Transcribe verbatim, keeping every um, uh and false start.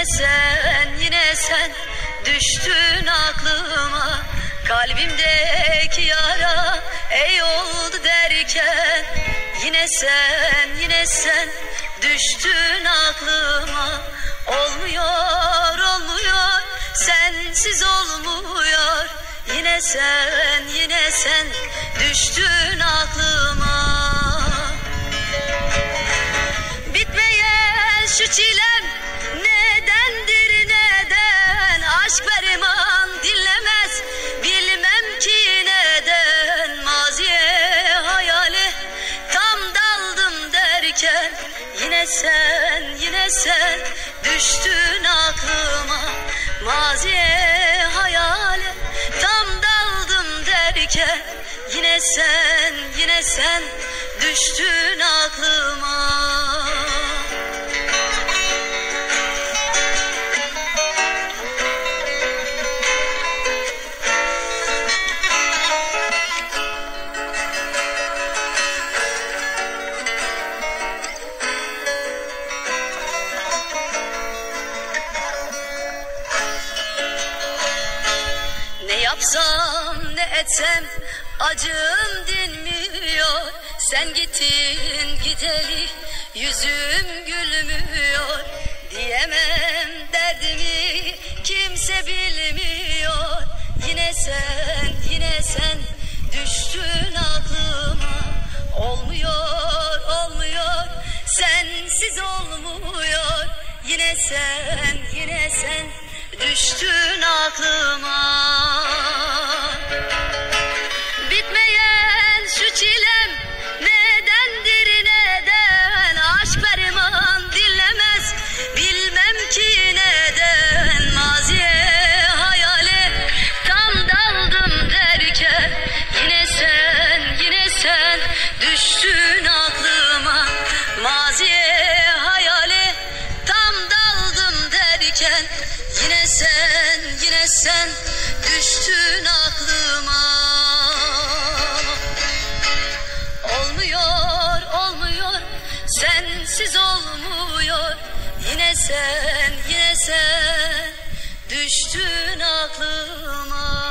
Yine sen, yine sen düştün aklıma. Kalbimdeki yara ey oldu derken, yine sen, yine sen düştün aklıma. Olmuyor, olmuyor, sensiz olmuyor. Yine sen, yine sen düştün aklıma. Bitmeyen şu çilem nedendir, neden? Aşk ferman dinlemez, bilmem ki neden. Maziye hayale tam daldım derken, yine sen, yine sen düştün aklıma. Maziye hayale tam daldım derken, yine sen, yine sen düştün aklıma. Ne yapsam ne etsem acım dinmiyor. Sen gittin gideli yüzüm gülmüyor. Diyemem derdimi kimse bilmiyor. Yine sen, yine sen düştün aklıma. Olmuyor, olmuyor, sensiz olmuyor. Yine sen, yine sen düştün aklıma. Bitmeyen şu çilem nedendir, neden? Aşk ferman dinlemez, bilmem ki neden. Maziye hayale tam daldım derken, yine sen, yine sen düştün aklıma. Maziye hayale tam daldım derken, yine sen, yine sen düştün aklıma. Olmuyor, olmuyor, sensiz olmuyor. Yine sen, yine sen düştün aklıma.